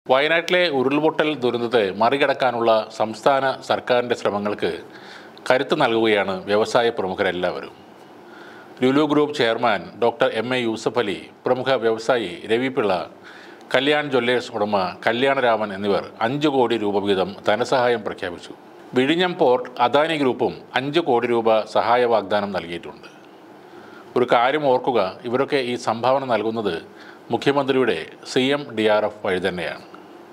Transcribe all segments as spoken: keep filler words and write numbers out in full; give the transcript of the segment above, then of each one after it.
വയനാട്ടിലെ ഉരുൾപൊട്ടൽ ദുരന്തത്തെ മറികടക്കാനുള്ള സംസ്ഥാന സർക്കാരിൻ്റെ ശ്രമങ്ങൾക്ക് കരുത്ത് നൽകുകയാണ് വ്യവസായ പ്രമുഖരെല്ലാവരും. Lulu group chairman doctor M A Yusuf Ali, പ്രമുഖ വ്യവസായി രവി പിള്ള, കല്യാൺ ജ്വല്ലേഴ്സ് ഉടമ കല്യാണരാമൻ എന്നിവർ അഞ്ച് കോടി രൂപ വീതം ധനസഹായം പ്രഖ്യാപിച്ചു. വിഴിഞ്ഞം പോർട്ട്, അദാനി ഗ്രൂപ്പും അഞ്ച് കോടി രൂപ സഹായ വാഗ്ദാനം നൽകിയിട്ടുണ്ട്. ഒരു കാര്യം ഓർക്കുക, ഇവരൊക്കെ ഈ സംഭാവന നൽകുന്നത് മുഖ്യമന്ത്രിയുടെ C M D R F വഴി തന്നെയാണ്.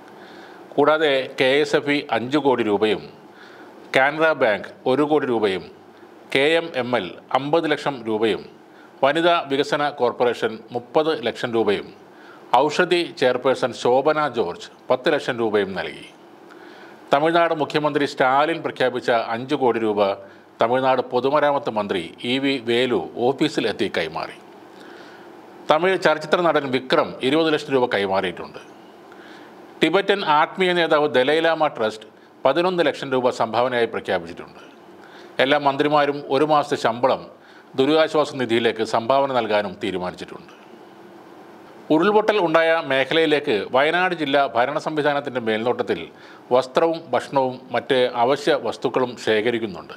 കൂടാതെ കെ എസ് എഫ് ഇ അഞ്ച് കോടി രൂപയും കാനറ ബാങ്ക് ഒരു കോടി രൂപയും കെ എം എം എൽ അമ്പത് ലക്ഷം രൂപയും വനിതാ വികസന കോർപ്പറേഷൻ മുപ്പത് ലക്ഷം രൂപയും ഔഷധി ചെയർപേഴ്സൺ ശോഭന ജോർജ് പത്ത് ലക്ഷം രൂപയും നൽകി. തമിഴ്നാട് മുഖ്യമന്ത്രി സ്റ്റാലിൻ പ്രഖ്യാപിച്ച അഞ്ച് കോടി രൂപ തമിഴ്നാട് പൊതുമരാമത്ത് മന്ത്രി ഇ വി വേലു ഓഫീസിൽ എത്തി കൈമാറി. തമിഴ് ചലച്ചിത്ര നടൻ വിക്രം ഇരുപത് ലക്ഷം രൂപ കൈമാറിയിട്ടുണ്ട്. ടിബറ്റൻ ആത്മീയ നേതാവ് ദലൈലാമ ട്രസ്റ്റ് പതിനൊന്ന് ലക്ഷം രൂപ സംഭാവനയായി പ്രഖ്യാപിച്ചിട്ടുണ്ട്. എല്ലാ മന്ത്രിമാരും ഒരു മാസത്തെ ശമ്പളം ദുരിതാശ്വാസ നിധിയിലേക്ക് സംഭാവന നൽകാനും തീരുമാനിച്ചിട്ടുണ്ട്. ഉരുൾപൊട്ടൽ ഉണ്ടായ മേഖലയിലേക്ക് വയനാട് ജില്ലാ ഭരണ സംവിധാനത്തിൻ്റെ മേൽനോട്ടത്തിൽ വസ്ത്രവും ഭക്ഷണവും മറ്റ് അവശ്യ വസ്തുക്കളും ശേഖരിക്കുന്നുണ്ട്.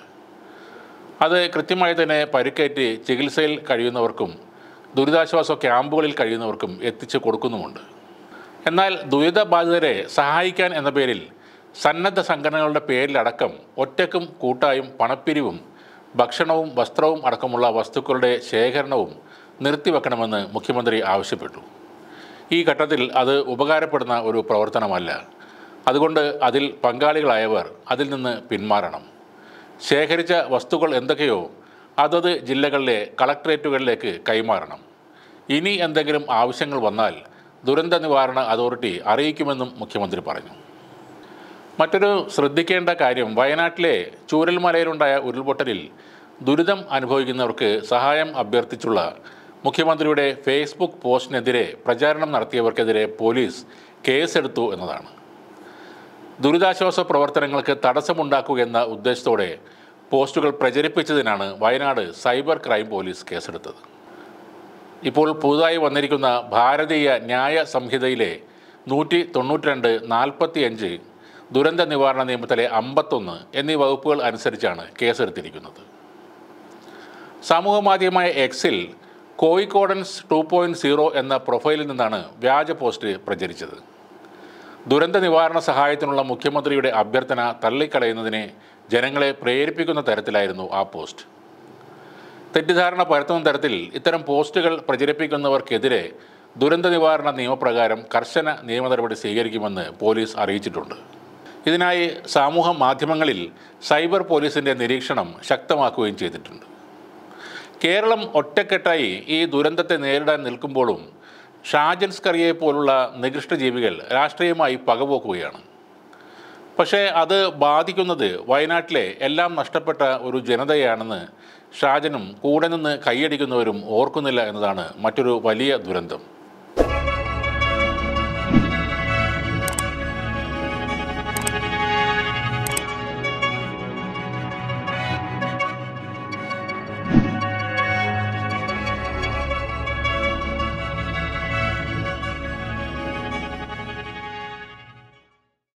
അത് കൃത്യമായി തന്നെ പരിക്കേറ്റ് ചികിത്സയിൽ കഴിയുന്നവർക്കും ദുരിതാശ്വാസ ക്യാമ്പുകളിൽ കഴിയുന്നവർക്കും എത്തിച്ചു കൊടുക്കുന്നുമുണ്ട്. എന്നാൽ ദുരിതബാധിതരെ സഹായിക്കാൻ എന്ന പേരിൽ സന്നദ്ധ സംഘടനകളുടെ പേരിലടക്കം ഒറ്റക്കും കൂട്ടായും പണപ്പിരിവും ഭക്ഷണവും വസ്ത്രവും അടക്കമുള്ള വസ്തുക്കളുടെ ശേഖരണവും നിർത്തിവെക്കണമെന്ന് മുഖ്യമന്ത്രി ആവശ്യപ്പെട്ടു. ഈ ഘട്ടത്തിൽ അത് ഉപകാരപ്പെടുന്ന ഒരു പ്രവർത്തനമല്ല. അതുകൊണ്ട് അതിൽ പങ്കാളികളായവർ അതിൽ നിന്ന് പിന്മാറണം. ശേഖരിച്ച വസ്തുക്കൾ എന്തൊക്കെയോ അതത് ജില്ലകളിലെ കളക്ടറേറ്റുകളിലേക്ക് കൈമാറണം. ഇനി എന്തെങ്കിലും ആവശ്യങ്ങൾ വന്നാൽ ദുരന്ത നിവാരണ അതോറിറ്റി അറിയിക്കുമെന്നും മുഖ്യമന്ത്രി പറഞ്ഞു. മറ്റൊരു ശ്രദ്ധിക്കേണ്ട കാര്യം, വയനാട്ടിലെ ചൂരൽമലയിലുണ്ടായ ഉരുൾപൊട്ടലിൽ ദുരിതം അനുഭവിക്കുന്നവർക്ക് സഹായം അഭ്യർത്ഥിച്ചുള്ള മുഖ്യമന്ത്രിയുടെ ഫേസ്ബുക്ക് പോസ്റ്റിനെതിരെ പ്രചാരണം നടത്തിയവർക്കെതിരെ പോലീസ് കേസെടുത്തു എന്നതാണ്. ദുരിതാശ്വാസ പ്രവർത്തനങ്ങൾക്ക് തടസ്സമുണ്ടാക്കുക എന്ന ഉദ്ദേശത്തോടെ പോസ്റ്റുകൾ പ്രചരിപ്പിച്ചതിനാണ് വയനാട് സൈബർ ക്രൈം പോലീസ് കേസെടുത്തത്. ഇപ്പോൾ പുതുതായി വന്നിരിക്കുന്ന ഭാരതീയ ന്യായ സംഹിതയിലെ നൂറ്റി തൊണ്ണൂറ്റി രണ്ട് നാൽപ്പത്തി അഞ്ച് ദുരന്ത നിവാരണ നിയമത്തിലെ അമ്പത്തൊന്ന് എന്നീ വകുപ്പുകൾ അനുസരിച്ചാണ് കേസെടുത്തിരിക്കുന്നത്. സാമൂഹ മാധ്യമമായ എക്സിൽ കോഴിക്കോടൻസ് ടു പോയിൻറ്റ് സീറോ എന്ന പ്രൊഫൈലിൽ നിന്നാണ് വ്യാജ പോസ്റ്റ് പ്രചരിച്ചത്. ദുരന്ത നിവാരണ സഹായത്തിനുള്ള മുഖ്യമന്ത്രിയുടെ അഭ്യർത്ഥന തള്ളിക്കളയുന്നതിന് ജനങ്ങളെ പ്രേരിപ്പിക്കുന്ന തരത്തിലായിരുന്നു ആ പോസ്റ്റ്. തെറ്റിദ്ധാരണ പരത്തുന്ന തരത്തിൽ ഇത്തരം പോസ്റ്റുകൾ പ്രചരിപ്പിക്കുന്നവർക്കെതിരെ ദുരന്ത നിവാരണ നിയമപ്രകാരം കർശന നിയമ നടപടി സ്വീകരിക്കുമെന്ന് പോലീസ് അറിയിച്ചിട്ടുണ്ട്. ഇതിനായി സമൂഹ മാധ്യമങ്ങളിൽ സൈബർ പോലീസിൻ്റെ നിരീക്ഷണം ശക്തമാക്കുകയും ചെയ്തിട്ടുണ്ട്. കേരളം ഒറ്റക്കെട്ടായി ഈ ദുരന്തത്തെ നേരിടാൻ നിൽക്കുമ്പോഴും ഷാജൻ സ്കറിയെ പോലുള്ള നികൃഷ്ട ജീവികൾ രാഷ്ട്രീയമായി പകപോക്കുകയാണ്. പക്ഷേ അത് ബാധിക്കുന്നത് വയനാട്ടിലെ എല്ലാം നഷ്ടപ്പെട്ട ഒരു ജനതയാണെന്ന് ഷാജനും കൂടെ നിന്ന് കൈയടിക്കുന്നവരും ഓർക്കുന്നില്ല എന്നതാണ് മറ്റൊരു വലിയ ദുരന്തം.